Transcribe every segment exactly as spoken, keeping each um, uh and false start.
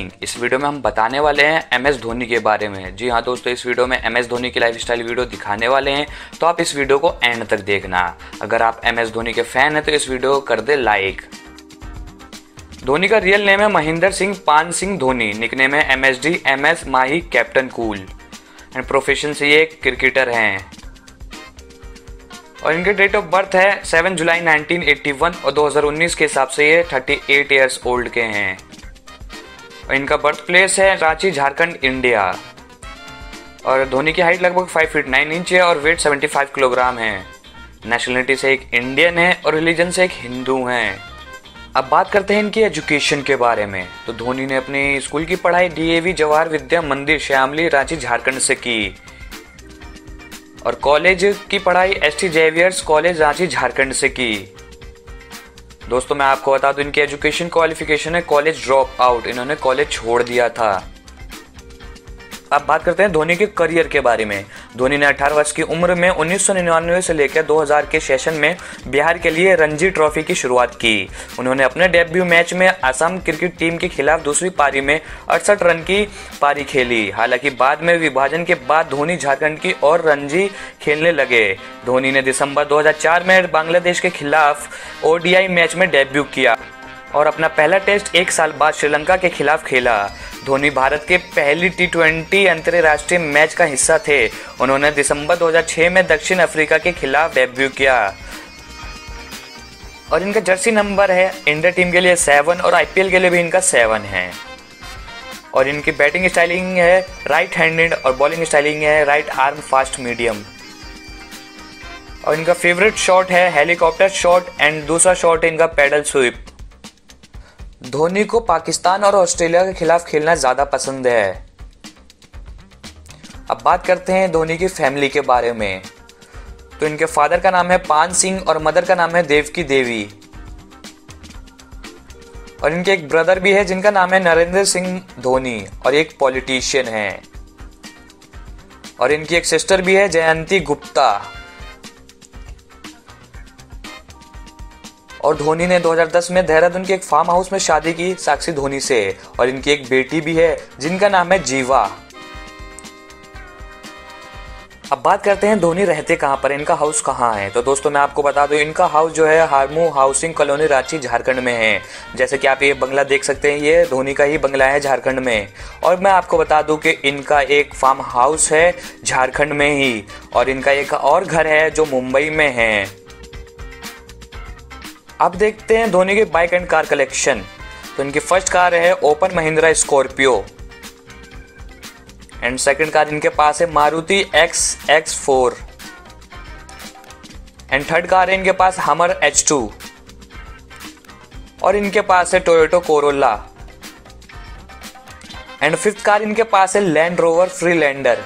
Morning. इस video में हम बताने वाले हैं एम एस धोनी के बारे में। जी हाँ दोस्तों, इस वीडियो में एम एस धोनी की लाइफस्टाइल वीडियो दिखाने वाले हैं, तो आप इस वीडियो को एंड तक देखना। अगर आप एम एस धोनी के फैन हैं तो इस वीडियो को कर दे लाइक। धोनी का रियल नेम है महेंद्र सिंह पान सिंह धोनी, निकनेम है M S D, M S Mahi, captain cool and profession से ये एक क्रिकेटर हैं। और इनके डेट ऑफ बर्थ है सात जुलाई नाइनटीन एटी वन और दो हज़ार उन्नीस के हिसाब से ये अड़तीस इयर्स ओल्ड के हैं। और इनका बर्थ प्लेस है रांची, झारखंड, इंडिया। और धोनी की हाइट लगभग पाँच फीट नौ इंच है और वेट पचहत्तर किलोग्राम है। नेशनलिटी से एक इंडियन है और रिलीजन से एक हिंदू हैं। अब बात करते हैं इनकी एजुकेशन के बारे में। तो धोनी ने अपनी स्कूल की पढ़ाई D A V Jawahar Vidya Mandir, Shyamali, Ranchi, Jharkhand से की। और कॉलेज की पढ़ाई S T Xavier's college, Ranchi, Jharkhand से की। दोस्तों मैं आपको बता दूं, इनकी एजुकेशन क्वालिफिकेशन है कॉलेज ड्रॉप आउट, इन्होंने कॉलेज छोड़ दिया था। अब बात करते हैं धोनी के करियर के बारे में। धोनी ने अठारह वर्ष की उम्र में उन्नीस सौ निन्यानवे से लेकर दो हज़ार के सेशन में बिहार के लिए रणजी ट्रॉफी की शुरुआत की। उन्होंने अपने डेब्यू मैच में असम क्रिकेट टीम के खिलाफ दूसरी पारी में अड़सठ रन की पारी खेली। हालांकि बाद में विभाजन के बाद धोनी झारखंड की और रणजी खेलने लगे। धोनी ने दिसंबर दो हज़ार चार में बांग्लादेश के खिलाफ ओ डी आई मैच में डेब्यू किया और अपना पहला टेस्ट एक साल बाद श्रीलंका के खिलाफ खेला। धोनी भारत के पहली टी ट्वेंटी अंतर्राष्ट्रीय मैच का हिस्सा थे। उन्होंने दिसंबर दो हज़ार छह में दक्षिण अफ्रीका के खिलाफ डेब्यू किया और इनका जर्सी नंबर है इंडिया टीम के लिए सेवन और आई पी एल के लिए भी इनका सेवन है। और इनकी बैटिंग स्टाइलिंग है राइट हैंडेड और बॉलिंग स्टाइलिंग है राइट आर्म फास्ट मीडियम। और इनका फेवरेट शॉट है हेलीकॉप्टर शॉट एंड दूसरा शॉट है इनका पैडल स्वीप। धोनी को पाकिस्तान और ऑस्ट्रेलिया के खिलाफ खेलना ज्यादा पसंद है। अब बात करते हैं धोनी की फैमिली के बारे में। तो इनके फादर का नाम है पान सिंह और मदर का नाम है देवकी देवी। और इनके एक ब्रदर भी है जिनका नाम है नरेंद्र सिंह धोनी और एक पॉलिटिशियन है। और इनकी एक सिस्टर भी है जयंती गुप्ता। और धोनी ने दो हज़ार दस में देहरादून के एक फार्म हाउस में शादी की साक्षी धोनी से। और इनकी एक बेटी भी है जिनका नाम है जीवा। अब बात करते हैं धोनी रहते कहाँ पर, इनका हाउस कहाँ है। तो दोस्तों मैं आपको बता दूं, इनका हाउस जो है हारमू हाउसिंग कॉलोनी, रांची, झारखंड में है। जैसे कि आप ये बंगला देख सकते हैं, ये धोनी का ही बंगला है झारखंड में। और मैं आपको बता दूं कि इनका एक फार्म हाउस है झारखंड में ही और इनका एक और घर है जो मुंबई में है। अब देखते हैं धोनी के बाइक एंड कार कलेक्शन। तो इनकी फर्स्ट कार है open Mahindra Scorpio and second car इनके पास है Maruti X X four and third car है इनके पास हमर एच टू और इनके पास है Toyota Corolla and fifth car इनके पास है Land Rover Freelander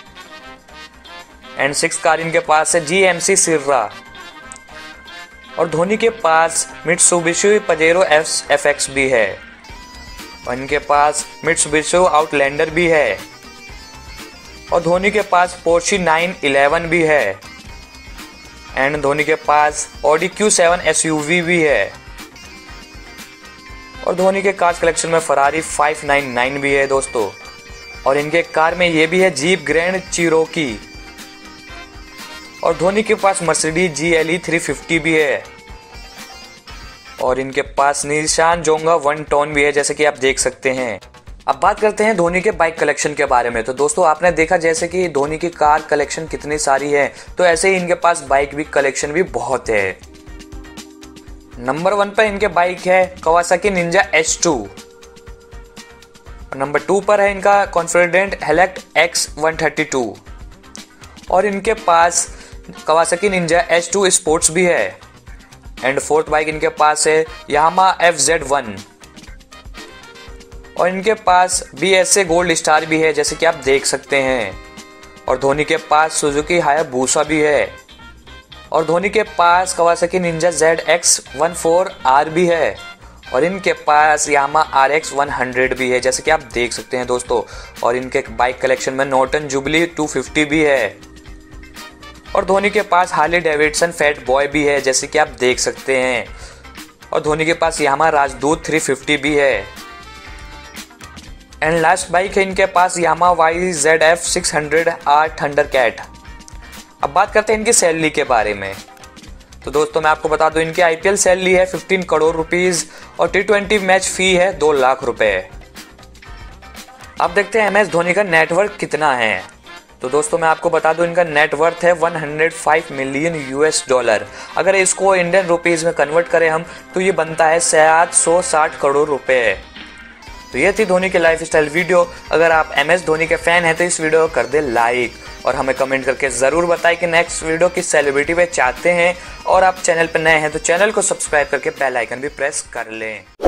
and sixth car इनके पास है जी एम सी सिर्रा। और धोनी के पास मित्सुबिशी पजेरो एफ एक्स भी है और इनके पास मित्सुबिशी आउटलैंडर भी है और धोनी के पास पोर्शी नाइन इलेवन भी है एंड धोनी के पास Audi Q seven S U V भी है। और धोनी के कार कलेक्शन में फरारी फाइव नाइन नाइन भी है दोस्तों। और इनके कार में ये भी है जीप ग्रैंड चिरोकी। और धोनी के पास Mercedes G L E three fifty भी है और इनके पास निशान जोंगा वन टोन भी है, जैसे कि आप देख सकते हैं। अब बात करते हैं धोनी के बाइक कलेक्शन के बारे में। तो दोस्तों आपने देखा जैसे कि धोनी की कार कलेक्शन कितनी सारी है, तो ऐसे ही इनके पास बाइक भी कलेक्शन भी बहुत है। नंबर वन पर इनके बाइक है Kawasaki Ninja H two. Number two पर है इनका Confederate Hellcat X one thirty two और इनके पास Kawasaki Ninja H two sports भी है एंड फोर्थ बाइक इनके पास है यामा एफ जेड वन और इनके पास B S A Gold Star भी है, जैसे कि आप देख सकते हैं। और धोनी के पास सुजुकी हायाबुसा भी है और धोनी के पास Kawasaki Ninja Z X one four R भी है और इनके पास Yamaha R X one hundred भी है, जैसे कि आप देख सकते हैं दोस्तों। और इनके बाइक कलेक्शन में नॉर्टन जुबली टू फिफ्टी भी है और धोनी के पास हार्ले डेविडसन फैट बॉय भी है, जैसे कि आप देख सकते हैं। और धोनी के पास यामा राजदूत थ्री फिफ्टी भी है एंड लास्ट बाइक है इनके पास Yamaha Y Z F six hundred R Thunder Cat. अब बात करते हैं इनकी सैलरी के बारे में। तो दोस्तों मैं आपको बता दूं इनकी आईपीएल सैलरी है पंद्रह करोड़ रुपीस और टी ट्वेंटी मैच फी है दो लाख रुपए। अब देखते हैं एम एस धोनी का नेटवर्क कितना है। तो दोस्तों मैं आपको बता दूं इनका नेटवर्थ है एक सौ पाँच मिलियन यूएस डॉलर। अगर इसको इंडियन रुपीस में कन्वर्ट करें हम तो ये बनता है सात सौ साठ करोड़ रुपए। तो ये थी धोनी के लाइफ स्टाइल वीडियो। अगर आप एम एस धोनी के फैन हैं तो इस वीडियो को कर दे लाइक और हमें कमेंट करके ज़रूर बताएं कि नेक्स्ट वीडियो किस सेलिब्रिटी पे चाहते हैं। और आप चैनल पर नए हैं तो चैनल को सब्सक्राइब करके बेल आइकन भी प्रेस कर लें।